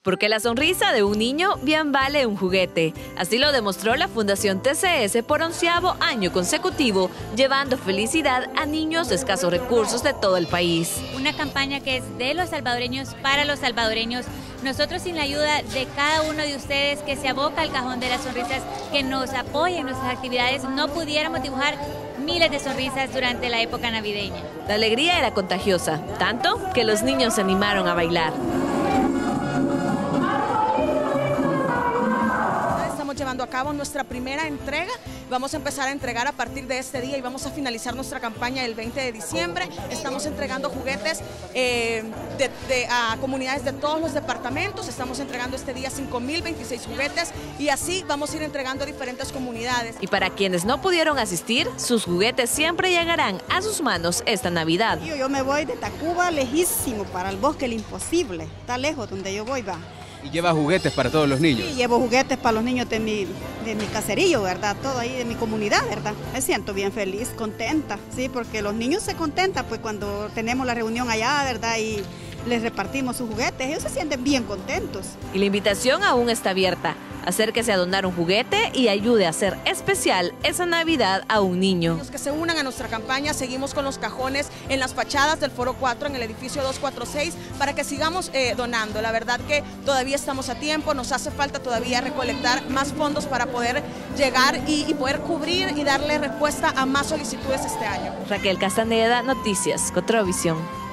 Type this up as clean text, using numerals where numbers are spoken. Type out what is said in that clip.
Porque la sonrisa de un niño bien vale un juguete. Así lo demostró la Fundación TCS por 11º año consecutivo, llevando felicidad a niños de escasos recursos de todo el país. Una campaña que es de los salvadoreños para los salvadoreños. Nosotros, sin la ayuda de cada uno de ustedes que se aboca al cajón de las sonrisas, que nos apoya en nuestras actividades, no pudiéramos dibujar miles de sonrisas durante la época navideña. La alegría era contagiosa, tanto que los niños se animaron a bailar. Estamos llevando a cabo nuestra primera entrega. Vamos a empezar a entregar a partir de este día y vamos a finalizar nuestra campaña el 20 de diciembre. Estamos entregando juguetes a comunidades de todos los departamentos. Estamos entregando este día 5.026 juguetes y así vamos a ir entregando a diferentes comunidades. Y para quienes no pudieron asistir, sus juguetes siempre llegarán a sus manos esta Navidad. Yo me voy de Tacuba lejísimo para el Bosque el Imposible. Está lejos donde yo voy, va. ¿Y lleva juguetes para todos los niños? Sí, llevo juguetes para los niños de mi caserillo, ¿verdad? Todo ahí de mi comunidad, ¿verdad? Me siento bien feliz, contenta, sí, porque los niños se contentan pues cuando tenemos la reunión allá, ¿verdad? Y les repartimos sus juguetes, ellos se sienten bien contentos. Y la invitación aún está abierta. Acérquese a donar un juguete y ayude a hacer especial esa Navidad a un niño. Los que se unan a nuestra campaña, seguimos con los cajones en las fachadas del Foro 4 en el edificio 246 para que sigamos donando. La verdad que todavía estamos a tiempo, nos hace falta todavía recolectar más fondos para poder llegar y poder cubrir y darle respuesta a más solicitudes este año. Raquel Castaneda, Noticias Cotrovisión.